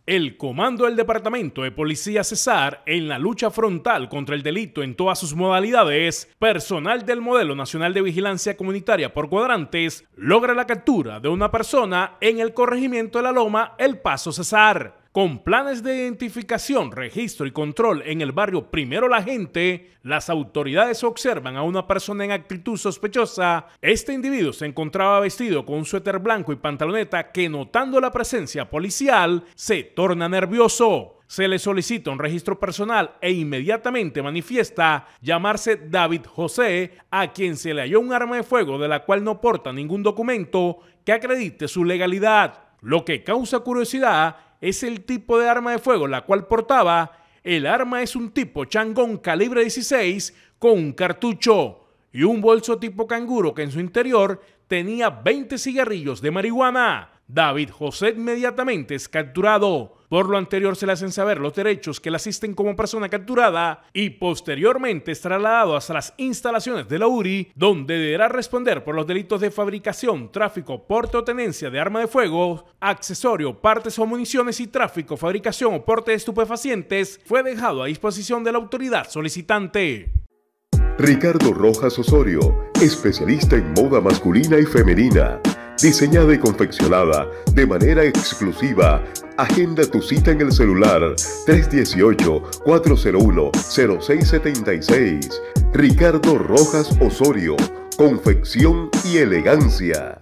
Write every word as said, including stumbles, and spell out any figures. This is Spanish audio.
El comando del Departamento de Policía Cesar, en la lucha frontal contra el delito en todas sus modalidades, personal del Modelo Nacional de Vigilancia Comunitaria por Cuadrantes logra la captura de una persona en el corregimiento de La Loma, El Paso, Cesar. Con planes de identificación, registro y control en el barrio Primero La Gente, las autoridades observan a una persona en actitud sospechosa. Este individuo se encontraba vestido con un suéter blanco y pantaloneta que, notando la presencia policial, se torna nervioso. Se le solicita un registro personal e inmediatamente manifiesta llamarse David José, a quien se le halló un arma de fuego de la cual no porta ningún documento que acredite su legalidad. Lo que causa curiosidad es el tipo de arma de fuego la cual portaba. El arma es un tipo changón calibre dieciséis con un cartucho y un bolso tipo canguro que en su interior tenía veinte cigarrillos de marihuana. David José inmediatamente es capturado. Por lo anterior se le hacen saber los derechos que le asisten como persona capturada y posteriormente es trasladado hasta las instalaciones de la U R I, donde deberá responder por los delitos de fabricación, tráfico, porte o tenencia de arma de fuego, accesorio, partes o municiones y tráfico, fabricación o porte de estupefacientes. Fue dejado a disposición de la autoridad solicitante. Ricardo Rojas Osorio, especialista en moda masculina y femenina. Diseñada y confeccionada de manera exclusiva. Agenda tu cita en el celular tres uno ocho, cuatro cero uno, cero seis siete seis. Ricardo Rojas Osorio, confección y elegancia.